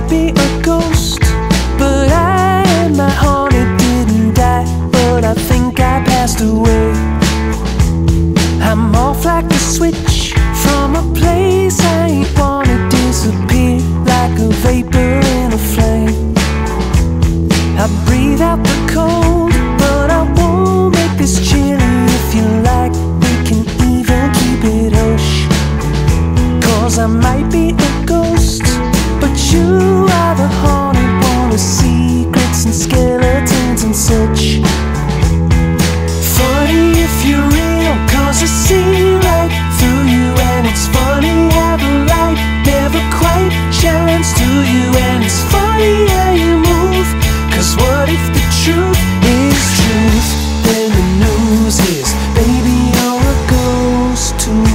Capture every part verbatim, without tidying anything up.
might be a ghost, but I and my haunted didn't die, but I think I passed away. I'm off like a switch from a place I ain't wanna disappear, like a vapor in a flame. I breathe out the cold, but I won't make this chilly. If you like, we can even keep it hush. Cause I might be a ghost, but you are the haunted one with secrets and skeletons and such. Funny if you're real, cause I see right through you. And it's funny how the light never quite shines to you. And it's funny how you move, cause what if the truth is truth? Then the news is, baby, you're a ghost too.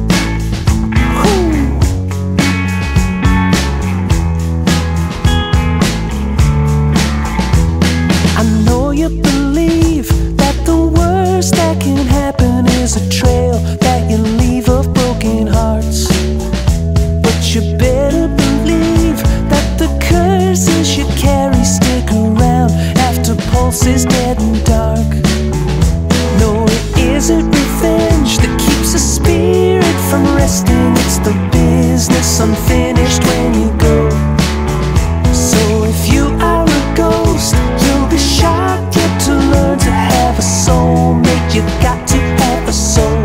I know you believe that the worst that can happen is a trail that you leave of broken hearts. But you better believe that the curses you carry stick around after pulse is dead and dark. No, it isn't revenge that keeps a spirit from resting. It's the business unfinished when you go. So if you are a ghost, you'll be shocked yet to learn to have a soulmate. You got to have a soul.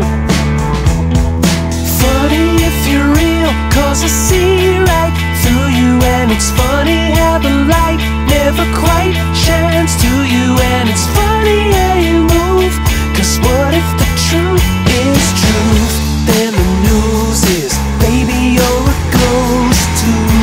Funny if you're real, cause I see right through you. And it's funny how the light never quite shines to you. And it's funny how you move, cause what if the truth is truth? Then the news is, baby, you're a ghost too.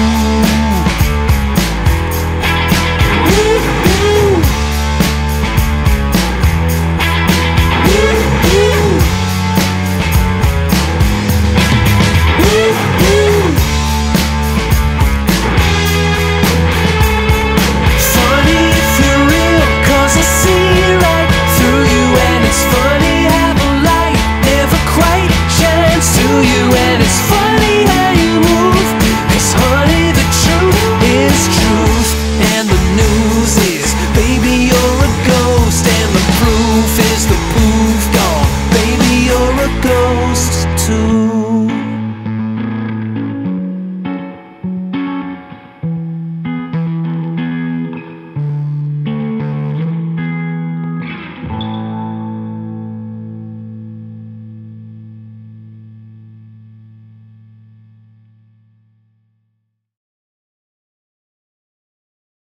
You